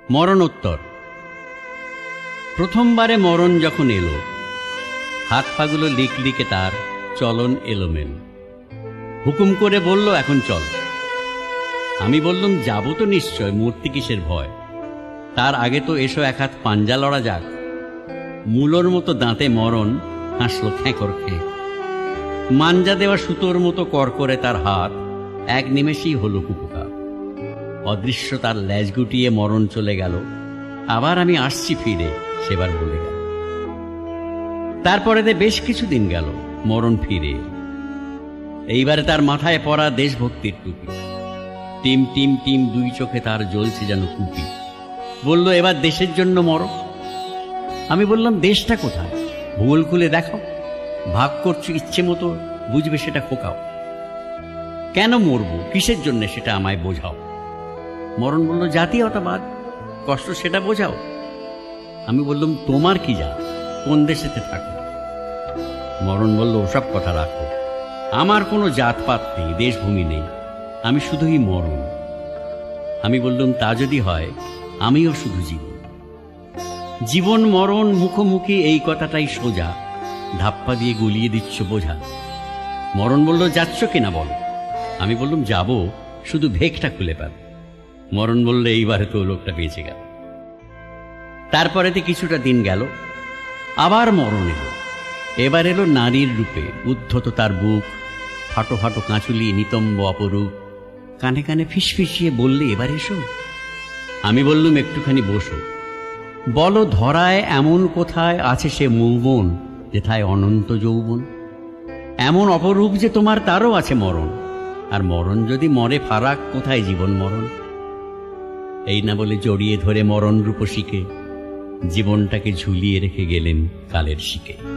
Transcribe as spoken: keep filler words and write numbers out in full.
মরণোত্তর। প্রথমবারে মরণ যখন এলো, হাত পাগুলো লিকলিকে, তার চলন এলোমেল। হুকুম করে বলল, এখন চল। আমি বললাম, যাবো তো নিশ্চয়, মূর্তি কিসের ভয়। তার আগে তো এসো এক হাত পাঞ্জা লড়া যাক। মূলোর মতো দাঁতে মরণ হাসল খেঁকর খেঁ। মাঞ্জা দেওয়া সুতোর মতো কর করে তার হাত এক নিমেষেই হলো কুকুকা। অদৃশ্য তার ল্যাজ গুটিয়ে মরণ চলে গেল। আবার আমি আসছি ফিরে, সেবার বলে গেল। তারপরে বেশ কিছুদিন গেল, মরণ ফিরে। এইবারে তার মাথায় পড়া দেশভক্তির টুপি। টিম টিম টিম দুই চোখে তার জ্বলছে যেন কুপি। বলল, এবার দেশের জন্য মরো। আমি বললাম, দেশটা কোথায়? ভূগোল খুলে দেখো। ভাগ করছো ইচ্ছে মতো, বুঝবে সেটা খোকাও। কেন মরবো, কিসের জন্য, সেটা আমায় বোঝাও। মরণ বলল, জাতীয়তাবাদ, কষ্ট সেটা বোঝাও। আমি বললাম, তোমার কি যা, কোন দেশেতে থাকো। মরণ বলল, ওসব কথা রাখো। আমার কোনো জাতপাত নেই, দেশভূমি নেই, আমি শুধুই মরণ। আমি বললাম, তা যদি হয়, আমিও শুধু জীবন। জীবন মরণ মুখোমুখি, এই কথাটাই সোজা, ধাপ্পা দিয়ে গুলিয়ে দিচ্ছ বোঝা। মরণ বলল, যাচ্ছ কিনা বলো। আমি বললাম, যাব, শুধু ভেকটা খুলে পাব। মরণ বললে, এইবারে তো লোকটা বেঁচে গেল। তারপরেতে কিছুটা দিন গেল, আবার মরণ এলো। এবার এলো নারীর রূপে, উদ্ধত তার বুক, ফাটো ফাটো কাঁচুলি, নিতম্ব অপরূপ। কানে কানে ফিসফিসিয়ে বললে, এবার এসো। আমি বললুম, একটুখানি বসো। বলো, ধরায় এমন কোথায় আছে সে মৌবন, যেথায় অনন্ত যৌবন। এমন অপরূপ যে তোমার, তারও আছে মরণ। আর মরণ যদি মরে, ফারাক কোথায় জীবন মরণ। এই না বলে জড়িয়ে ধরে মরণ রূপসীকে জীবনটাকে ঝুলিয়ে রেখে গেলেন কালের শিকে।